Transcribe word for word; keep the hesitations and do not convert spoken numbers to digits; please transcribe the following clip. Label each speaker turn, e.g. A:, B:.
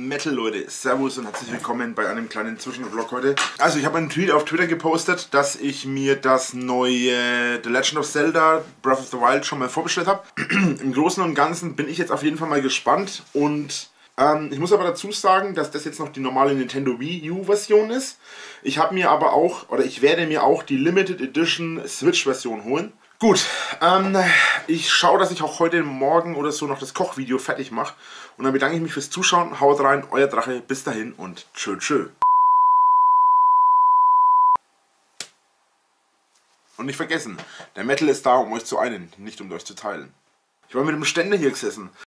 A: Metal, Leute. Servus und herzlich willkommen bei einem kleinen Zwischenvlog heute. Also ich habe einen Tweet auf Twitter gepostet, dass ich mir das neue The Legend of Zelda Breath of the Wild schon mal vorbestellt habe. Im Großen und Ganzen bin ich jetzt auf jeden Fall mal gespannt und ähm, ich muss aber dazu sagen, dass das jetzt noch die normale Nintendo Wii U Version ist. Ich habe mir aber auch, oder ich werde mir auch die Limited Edition Switch Version holen. Gut, ähm, ich schaue, dass ich auch heute Morgen oder so noch das Kochvideo fertig mache. Und dann bedanke ich mich fürs Zuschauen. Haut rein, euer Drache. Bis dahin und tschö tschö. Und nicht vergessen, der Metal ist da, um euch zu einen, nicht um euch zu teilen. Ich war mit dem Ständer hier gesessen.